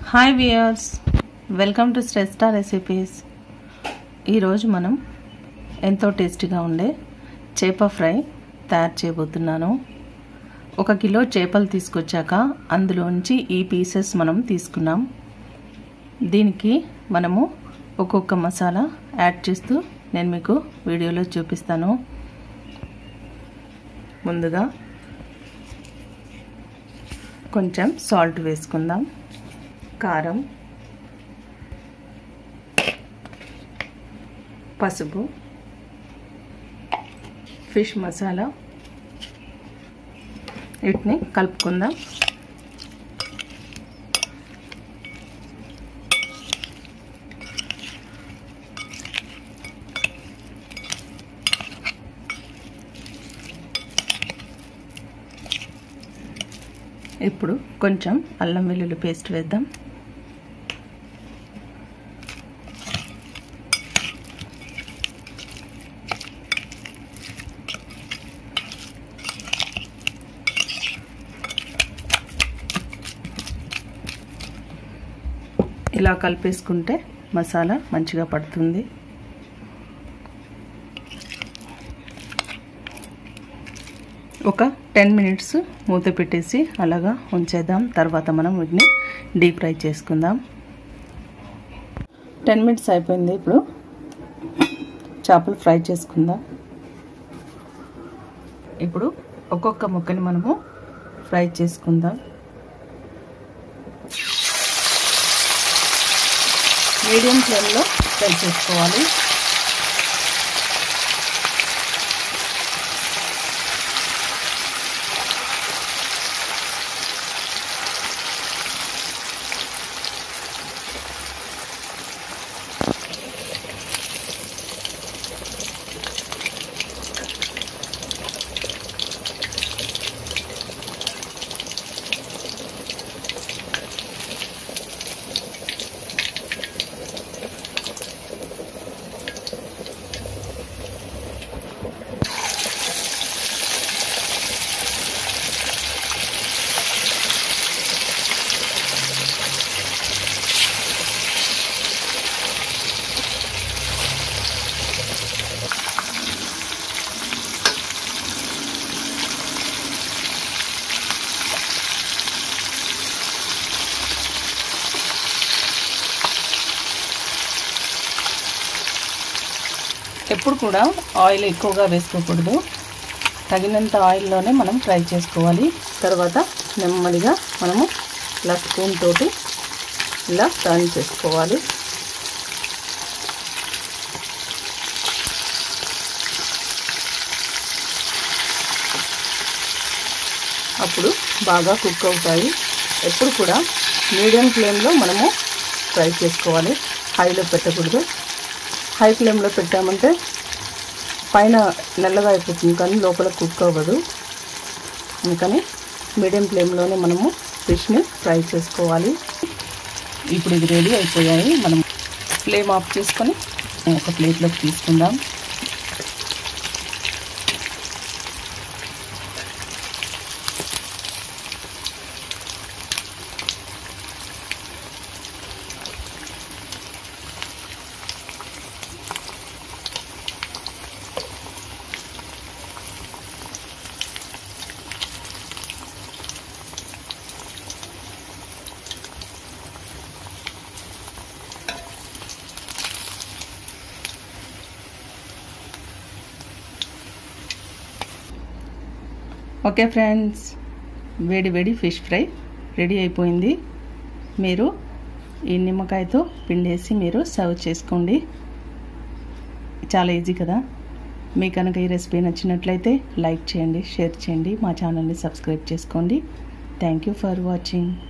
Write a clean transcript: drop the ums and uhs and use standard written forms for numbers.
Hi viewers, welcome to Shreshta recipes. ఈరోజు మనం ఎంతో టేస్టీగా ఉండే చేప ఫ్రై తయారు చేయబోతున్నాను. 1 కిలో చేపలు తీసుకొచ్చాక అందులోంచి ఈ పీసెస్ మనం తీసుకున్నాం. దీనికి మనము ఒక్కొక్క మసాలా యాడ్ చేస్తూ నేను మీకు వీడియోలో చూపిస్తాను. ముందుగా కొంచెం సాల్ట్ వేసుకుందాం, కారం, పసుపు, ఫిష్ మసాలా, వీటిని కలుపుకుందాం. ఇప్పుడు కొంచెం అల్లం వెల్లుల్లి పేస్ట్ వేద్దాం. ఇలా కలిపేసుకుంటే మసాలా మంచిగా పడుతుంది. ఒక 10 మినిట్స్ మూత పెట్టేసి అలాగా ఉంచేద్దాం. తర్వాత మనం వీటిని డీప్ ఫ్రై చేసుకుందాం. 10 మినిట్స్ అయిపోయింది. ఇప్పుడు చేపలు ఫ్రై చేసుకుందాం. ఇప్పుడు ఒక్కొక్క ముక్కని మనము ఫ్రై చేసుకుందాం. మీడియం ఫ్లేమ్లో ఫ్రై చేసుకోవాలి. ఎప్పుడు కూడా ఆయిల్ ఎక్కువగా వేసుకోకూడదు. తగినంత ఆయిల్లోనే మనం ఫ్రై చేసుకోవాలి. తర్వాత నెమ్మదిగా మనము ఇలా స్పూన్ తోటి ఇలా టర్న్ చేసుకోవాలి. అప్పుడు బాగా కుక్ అవుతాయి. ఎప్పుడు కూడా మీడియం ఫ్లేమ్లో మనము ఫ్రై చేసుకోవాలి. హైలో పెట్టకూడదు. హై ఫ్లేమ్లో పెట్టామంటే పైన నల్లగా అయిపోతుంది కానీ లోపల కుక్ అవ్వదు. అందుకని మీడియం ఫ్లేమ్లోనే మనము ఫిష్ని ఫ్రై చేసుకోవాలి. ఇప్పుడు ఇది రెడీ అయిపోయాయి. మనం ఫ్లేమ్ ఆఫ్ చేసుకొని ఒక ప్లేట్లోకి తీసుకుందాం. ఓకే ఫ్రెండ్స్, వేడి వేడి ఫిష్ ఫ్రై రెడీ అయిపోయింది. మీరు ఈ నిమ్మకాయతో పిండేసి మీరు సర్వ్ చేసుకోండి. చాలా ఈజీ కదా. మీకు కనుక ఈ రెసిపీ నచ్చినట్లయితే లైక్ చేయండి, షేర్ చేయండి, మా ఛానల్ని సబ్స్క్రైబ్ చేసుకోండి. Thank you for watching.